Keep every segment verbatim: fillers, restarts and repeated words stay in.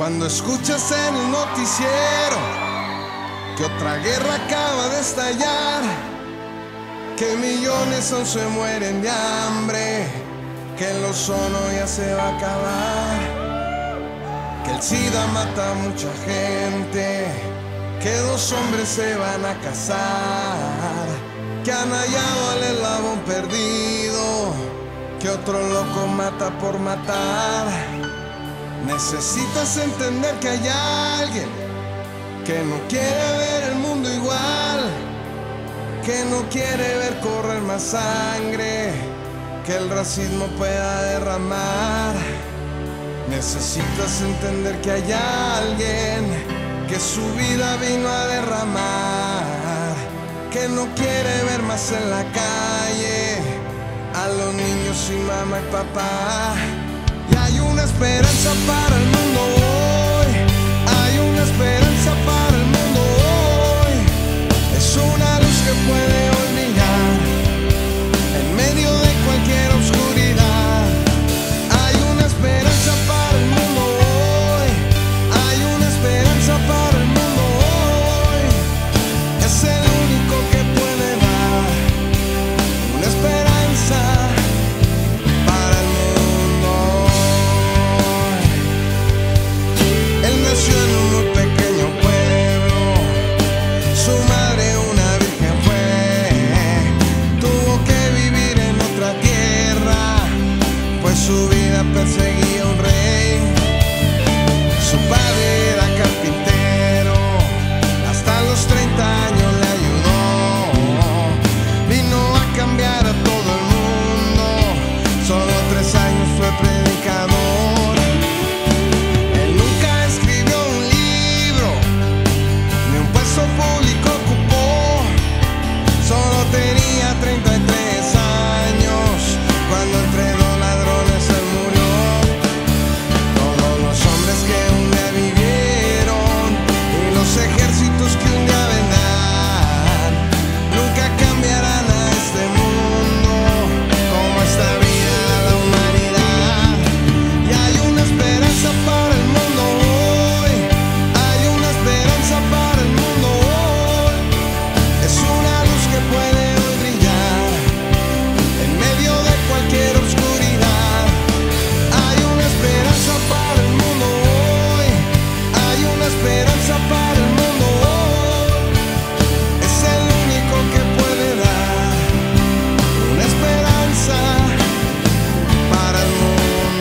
Cuando escuchas en el noticiero que otra guerra acaba de estallar, que millones aún se mueren de hambre, que el ozono ya se va a acabar, que el SIDA mata a mucha gente, que dos hombres se van a casar, que han hallado al eslabón perdido, que otro loco mata por matar. Necesitas entender que hay alguien que no quiere ver el mundo igual, que no quiere ver correr más sangre, que el racismo pueda derramar. Necesitas entender que hay alguien que su vida vino a derramar, que no quiere ver más en la calle a los niños sin mamá y papá. Y hay una esperanza para el mundo hoy, hay una esperanza para el mundo hoy. Es una luz que puede hoy brillar en medio de cualquier oscuridad. Hay una esperanza para el mundo hoy, hay una esperanza para el mundo hoy. Es el único que puede dar una esperanza para el mundo. Él nació en un muy pequeño pueblo, su madre una virgen fue, tuvo que vivir en otra tierra, pues su vida perseguía a un rey. Su padre era carpintero, hasta los treinta años le ayudó, vino a cambiar a todo el mundo, solo tres años fue predicador. Él nunca escribió un libro, ni un puesto público ocupó, solo tenía treinta y tres años cuando entre dos ladrones él murió. Todos los hombres que un día vivieron y los ejércitos que un día vendrán nunca cambiarán a este mundo como esta vida a la humanidad. Y hay una esperanza para el mundo hoy, hay una esperanza para el mundo hoy. Es una luz que puede hoy brillar en medio de cualquier oscuridad. Hay una esperanza para el mundo hoy, hay una esperanza para el mundo hoy. Es el único que puede dar una esperanza para el mundo.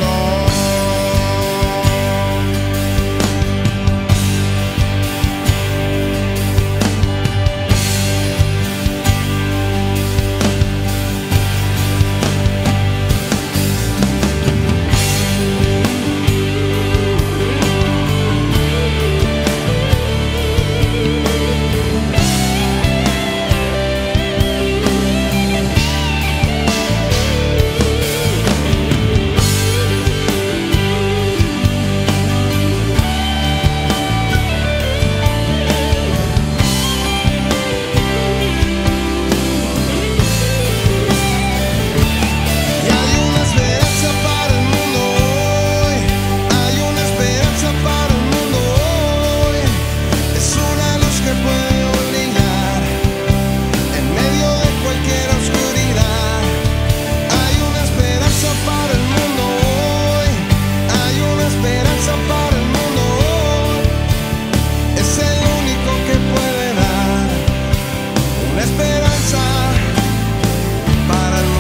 Y hay una esperanza para el mundo hoy, hay una esperanza para el mundo hoy. Es una luz que puede hoy brillar en medio de cualquier oscuridad. Hay una esperanza para el mundo hoy, hay una esperanza para el mundo hoy. Es el único que puede dar una esperanza para el mundo.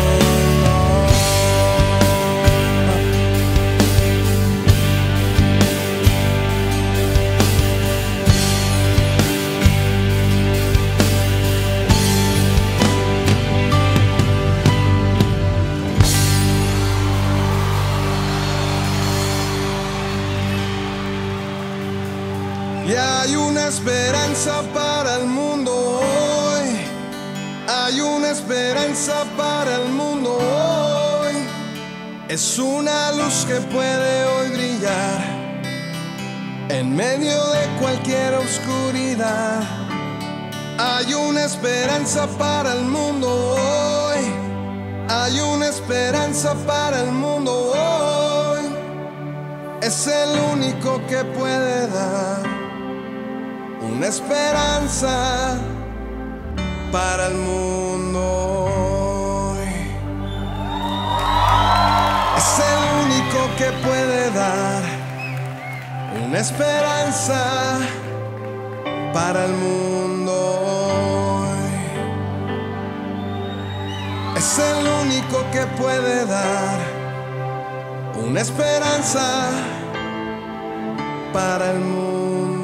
Y hay una esperanza para el mundo hoy, hay una esperanza para el mundo hoy. Es una luz que puede hoy brillar en medio de cualquier oscuridad. Hay una esperanza para el mundo hoy, hay una esperanza para el mundo hoy. Es el único que puede dar una esperanza para el mundo hoy. Es el único que puede dar una esperanza para el mundo hoy. Es el único que puede dar una esperanza para el mundo.